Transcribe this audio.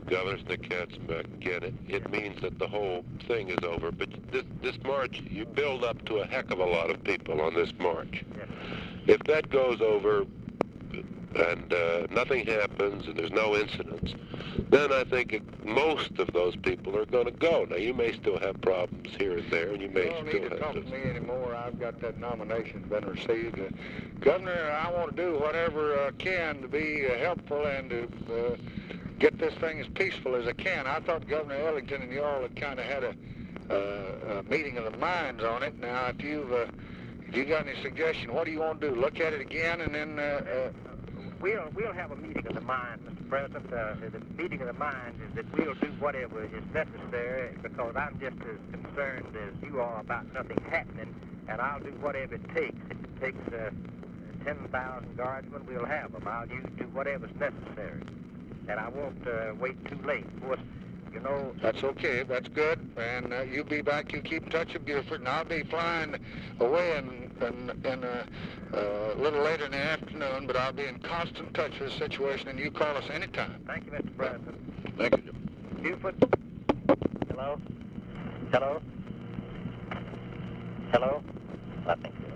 Governor Katzenbach, get it. It means that the whole thing is over. But this march, you build up to a heck of a lot of people on this march. Yes. If that goes over and nothing happens and there's no incidents, then I think most of those people are going to go. Now, you may still have problems here and there, and you may don't still need to have talk to me anymore. I've got that nomination been received. Governor, I want to do whatever I can to be helpful and to get this thing as peaceful as I can. I thought Governor Ellington and you all had kind of had a meeting of the minds on it. Now, if you got any suggestion, what do you want to do? Look at it again and then... We'll have a meeting of the mind, Mr. President. The meeting of the mind is that we'll do whatever is necessary, because I'm just as concerned as you are about nothing happening, and I'll do whatever it takes. If it takes 10,000 guardsmen, we'll have them. I'll do whatever's necessary, and I won't wait too late. Of course, you know... That's okay. That's good. And you be back. You keep in touch with Buford, and I'll be flying away in a little later in the afternoon, but I'll be in constant touch with the situation, and you call us anytime. Thank you, Mr. President. Thank you. Buford? Hello? Hello? Hello? I think